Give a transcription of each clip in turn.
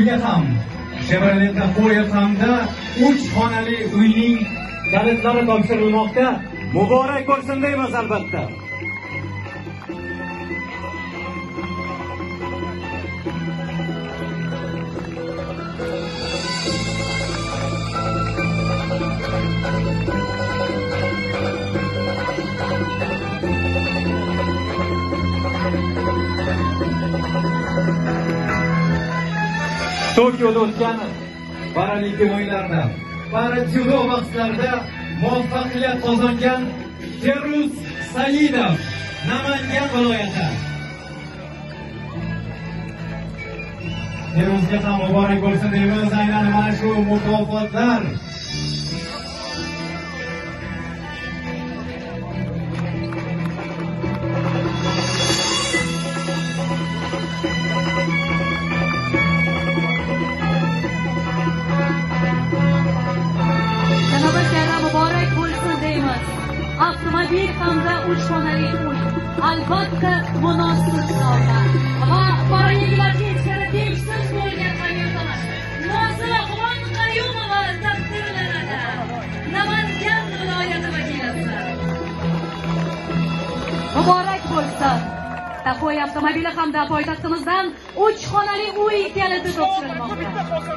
sizlarga ham Chevrolet Tahoe hamda 3 xonali uyning kalitlari topshirilmoqda. Muborak bo'lsin deymiz albatta. Tokioda o'tgan Paralimpiya o'yinlarida, para-dzyudo bahslarida muvaffaqiyat qozongan Feruz Saidov, Namangan viloyati. Feruzga ham muborak bo'lsin deymiz. Aynan mana shu mukofotlar avtomobil hamda 3 xonali uy albatta munosib holda va parayegilarga ichkari tegishsiz bo'lgan qayyumlar Nosira Qayumova taqdirlanadi. Namangan viloyati vakilasi. Muborak bo'lsin. Tahoe avtomobili hamda poytaxtimizdan 3 xonali uy kaliti topshirilmoqda.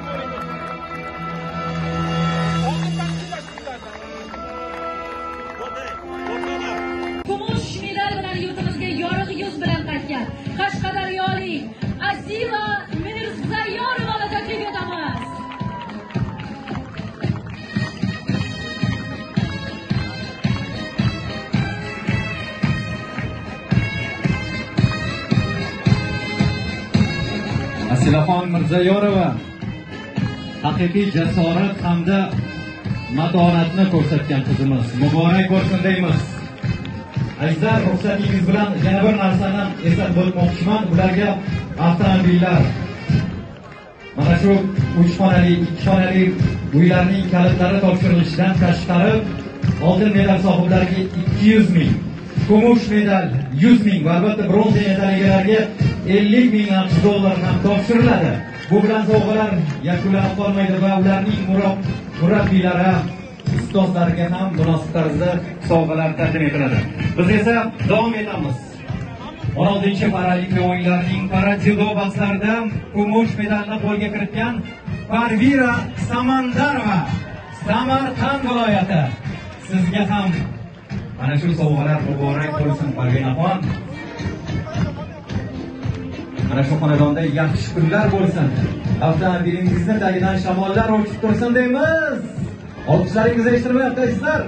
Kumush medal bilan yurtimizga yorug' yuz bilan qaytgan Qashqadaryolik Azila Mirzayorovani taklif etamiz. Asilaxon Mirzayorova haqiqiy jasorat hamda matonatni ko'rsatgan qizimiz. Muborak bo'lsin deymiz. Azizlar, ruxsatingiz bilan yana bir narsani eslatib o'tmoqchiman. Ularga avtomobillar, mana shu 3 xonali, 2 xonali uylarning kalitlari topshirilishidan tashqari oltin medal sohiblariga 200 ming, kumush medal 100 ming va albatta bronza medal egalariga 50 ming dollar ham topshiriladi. Bu bilan sovg'alar yakunlanib qolmaydi va ularning murabbiylari, ustozlarga ham munosib tarzda sovg'alar taqdim etiladi. Biz esa davom etamiz. 16-chi Paralimpiya o'yinlarining para-dzyudo bahslarida kumush medalni qo'lga kiritgan Parvira Samandarova, Samarqand viloyati. Sizga ham mana shu sovg'alar muborak bo'lsin Parvinaxon. Mana shu xonadonda yaxshi kunlar bo'lsin. Avtomobilingizni tagidan shamollar o'chib tursin deymiz. Olqishlaringizni eshitmayapti azizlar.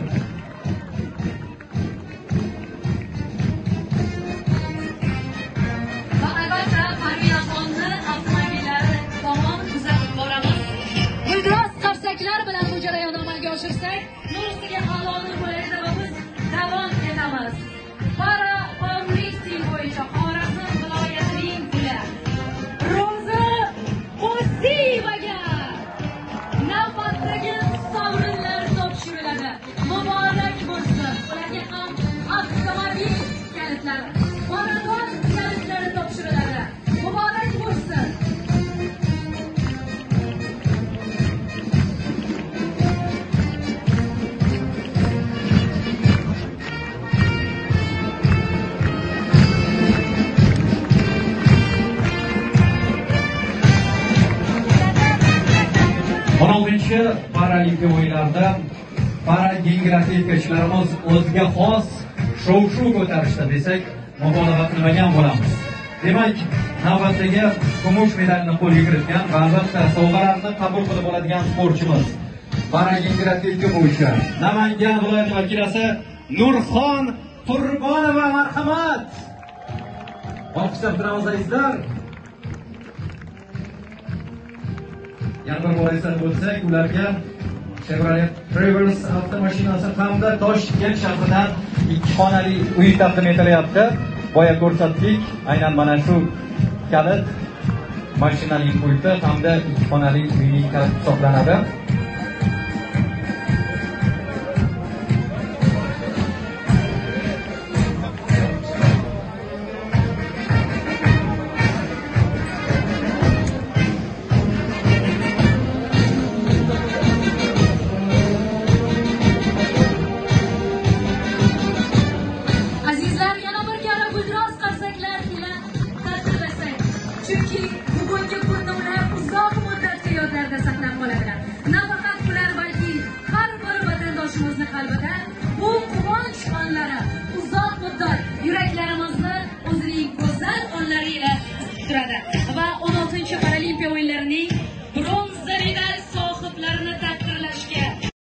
Va albatta Parvinaxonni avtomobillari tomon kuzatib boramiz. Guldiroz qarsaklar bilan bu jarayonni amalga oshirsak, nur ustiga halolni qo'yadi va biz davom etamiz. Para powerlifting bo'yicha Xorazm viloyatining guli Ro'za Qo'ziyevaga navbatdagi sovrinlar topshiriladi. Muborak bo'lsin. Ularga ham avtomobil kalitlari, xonadon kalitlari topshiriladi. Muborak bo'lsin. Paralimpiya o'yinlarida para yengil atletikachilarimiz o'ziga xos shov-shuv ko'tarishdi desak, mubolag'a qilmagan bo'lamiz. Demak, navbatdagi kumush medalni qo'lga kiritgan va albatta sovg'alarni qabul qilib oladigan sportchimiz para yengil atletika bo'yicha Namangan viloyati vakilasi Nurxon Qurbonova, marhamat. Olqishlab turamiz azizlar. Yana bir bor eslatib o'tsak, ularga Chevrolet Traverse avtomashinasi hamda Toshkent shahridan 2 xonali uy taqdim etilyapti. Boya ko'rsatdik, aynan mana shu kalit mashinaning pulti hamda 2 xonali uyning kaliti hisoblanadi.